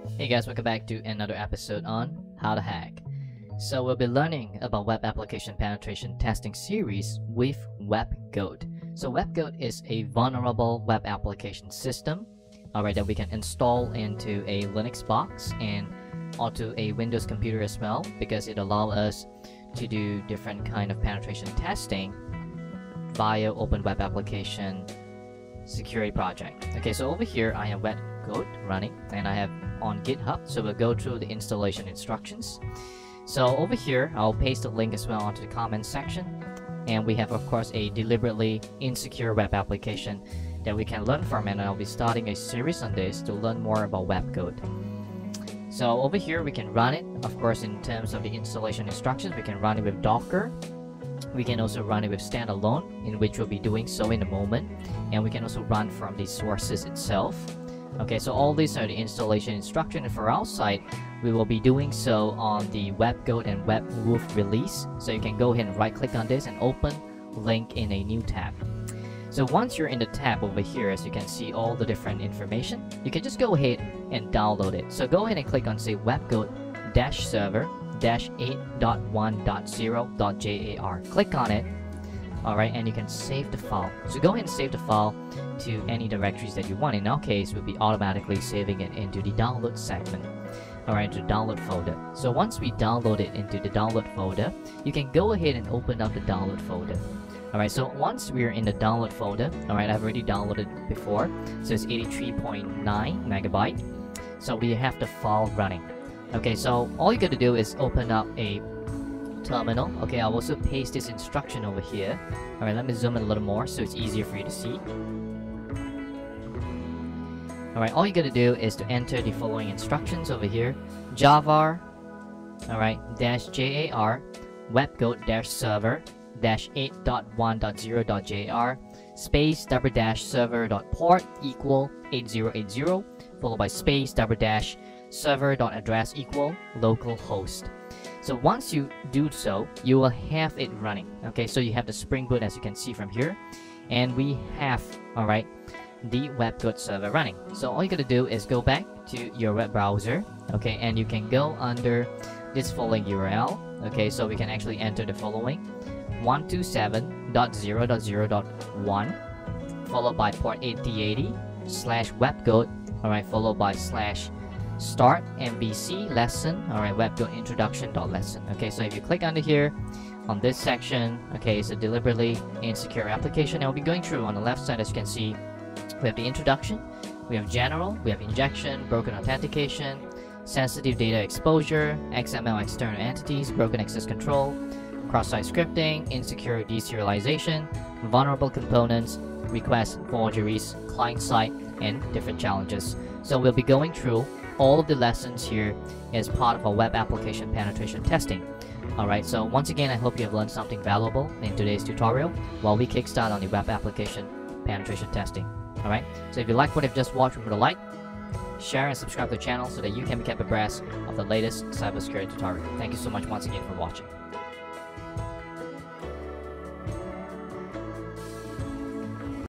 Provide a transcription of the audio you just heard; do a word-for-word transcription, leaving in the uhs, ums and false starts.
Hey guys, welcome back to another episode on How to Hack. So we'll be learning about web application penetration testing series with WebGoat. So WebGoat is a vulnerable web application system, alright, that we can install into a Linux box and onto a Windows computer as well, because it allows us to do different kind of penetration testing via open web application security project. Okay, so over here I have WebGoat running and I have on GitHub, so we'll go through the installation instructions. So over here I'll paste the link as well onto the comment section, and we have of course a deliberately insecure web application that we can learn from, and I'll be starting a series on this to learn more about WebGoat. So over here we can run it, of course, in terms of the installation instructions. We can run it with Docker. We can also run it with standalone, in which we'll be doing so in a moment, and we can also run from the sources itself. Okay, so all these are the installation instructions, and for our site we will be doing so on the WebGoat and WebWolf release. So you can go ahead and right click on this and open link in a new tab. So once you're in the tab over here, as you can see all the different information, you can just go ahead and download it. So go ahead and click on say WebGoat dash server dash eight dot one dot zero dot jar. Click on it, alright, and you can save the file. So go ahead and save the file to any directories that you want. In our case, we'll be automatically saving it into the download segment, alright, to download folder. So once we download it into the download folder, you can go ahead and open up the download folder. Alright, so once we're in the download folder, alright, I've already downloaded before, so it's eighty-three point nine megabyte. So we have the file running. Okay, so all you gotta do is open up a terminal. Okay, I'll also paste this instruction over here. Alright, let me zoom in a little more so it's easier for you to see. Alright, all you gotta do is to enter the following instructions over here. Java, alright, dash jar, WebGoat dash server dash eight dot one dot zero dot jar, space double dash server dot port equal eight zero eight zero, followed by space double dash server dot address equal local host. So once you do so, you will have it running. Okay, so you have the Spring Boot as you can see from here, and we have, alright, the WebGoat server running. So all you gotta do is go back to your web browser, okay, and you can go under this following U R L. Okay, so we can actually enter the following: one two seven dot zero dot zero dot one, followed by port eighty eighty slash WebGoat, alright, followed by slash start M V C lesson, alright, WebGoat introduction dot lesson. Okay, so if you click under here on this section, okay, it's a deliberately insecure application, and we'll be going through on the left side. As you can see, we have the introduction, we have general, we have injection, broken authentication, sensitive data exposure, X M L external entities, broken access control, cross-site scripting, insecure deserialization, vulnerable components, request forgeries, client-side, and different challenges. So we'll be going through all of the lessons here as part of our web application penetration testing. Alright, so once again, I hope you have learned something valuable in today's tutorial while we kickstart on the web application penetration testing. Alright, so if you like what you've just watched, remember to like, share, and subscribe to the channel so that you can be kept abreast of the latest cybersecurity tutorial. Thank you so much once again for watching.